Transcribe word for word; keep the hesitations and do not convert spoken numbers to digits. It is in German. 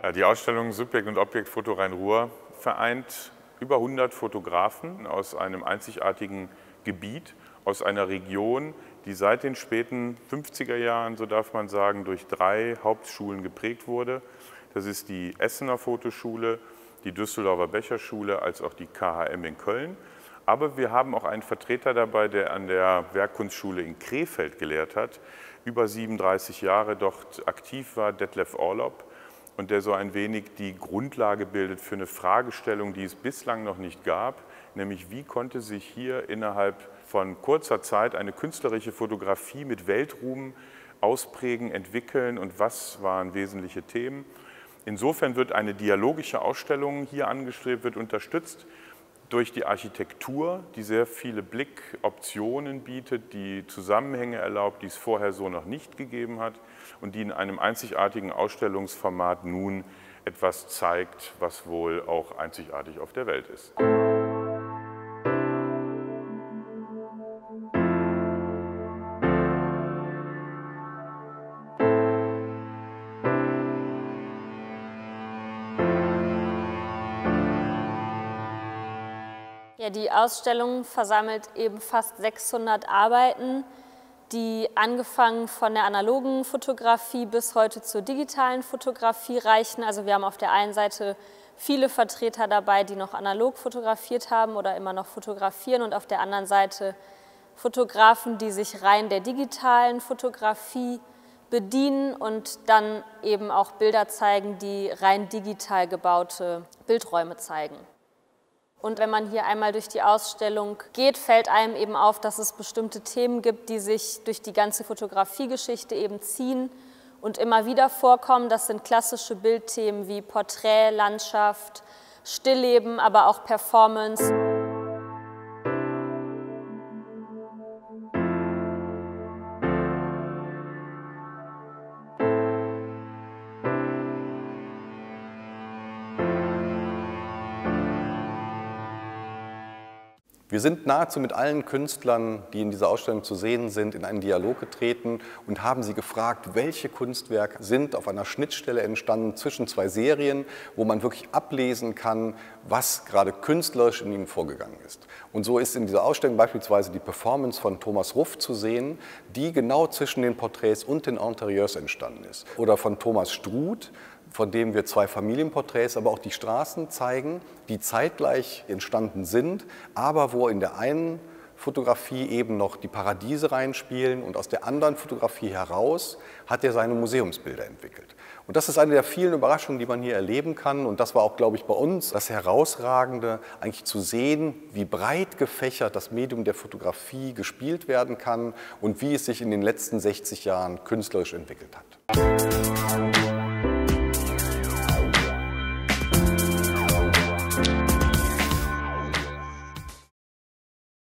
Die Ausstellung Subjekt und Objekt Foto Rhein-Ruhr vereint über hundert Fotografen aus einem einzigartigen Gebiet, aus einer Region, die seit den späten fünfziger Jahren, so darf man sagen, durch drei Hauptschulen geprägt wurde. Das ist die Essener Fotoschule, die Düsseldorfer Becherschule, als auch die K H M in Köln. Aber wir haben auch einen Vertreter dabei, der an der Werkkunstschule in Krefeld gelehrt hat, über siebenunddreißig Jahre dort aktiv war, Detlef Orlopp, und der so ein wenig die Grundlage bildet für eine Fragestellung, die es bislang noch nicht gab, nämlich wie konnte sich hier innerhalb von kurzer Zeit eine künstlerische Fotografie mit Weltruhm ausprägen, entwickeln und was waren wesentliche Themen. Insofern wird eine dialogische Ausstellung hier angestrebt, wird unterstützt durch die Architektur, die sehr viele Blickoptionen bietet, die Zusammenhänge erlaubt, die es vorher so noch nicht gegeben hat und die in einem einzigartigen Ausstellungsformat nun etwas zeigt, was wohl auch einzigartig auf der Welt ist. Ja, die Ausstellung versammelt eben fast sechshundert Arbeiten, die angefangen von der analogen Fotografie bis heute zur digitalen Fotografie reichen. Also wir haben auf der einen Seite viele Vertreter dabei, die noch analog fotografiert haben oder immer noch fotografieren, und auf der anderen Seite Fotografen, die sich rein der digitalen Fotografie bedienen und dann eben auch Bilder zeigen, die rein digital gebaute Bildräume zeigen. Und wenn man hier einmal durch die Ausstellung geht, fällt einem eben auf, dass es bestimmte Themen gibt, die sich durch die ganze Fotografiegeschichte eben ziehen und immer wieder vorkommen. Das sind klassische Bildthemen wie Porträt, Landschaft, Stillleben, aber auch Performance. Wir sind nahezu mit allen Künstlern, die in dieser Ausstellung zu sehen sind, in einen Dialog getreten und haben sie gefragt, welche Kunstwerke sind auf einer Schnittstelle entstanden zwischen zwei Serien, wo man wirklich ablesen kann, was gerade künstlerisch in ihnen vorgegangen ist. Und so ist in dieser Ausstellung beispielsweise die Performance von Thomas Ruff zu sehen, die genau zwischen den Porträts und den Interieurs entstanden ist. Oder von Thomas Struth, von dem wir zwei Familienporträts, aber auch die Straßen zeigen, die zeitgleich entstanden sind, aber wo in der einen Fotografie eben noch die Paradiese reinspielen und aus der anderen Fotografie heraus hat er seine Museumsbilder entwickelt. Und das ist eine der vielen Überraschungen, die man hier erleben kann, und das war auch, glaube ich, bei uns das Herausragende, eigentlich zu sehen, wie breit gefächert das Medium der Fotografie gespielt werden kann und wie es sich in den letzten sechzig Jahren künstlerisch entwickelt hat.